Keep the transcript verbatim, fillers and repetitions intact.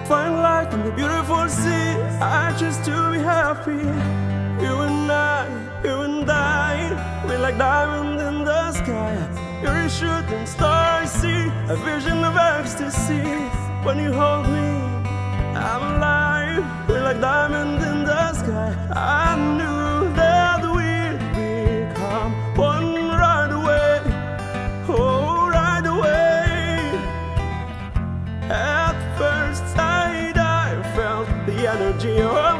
find light in the beautiful sea. I choose to be happy. You and I, you and I, we're like diamonds in the sky. You're a shooting star, I see a vision of ecstasy. When you hold me, I'm alive. We're like diamonds in the sky. I knew that we'd become one right away. Oh, right away. At first sight, I felt the energy of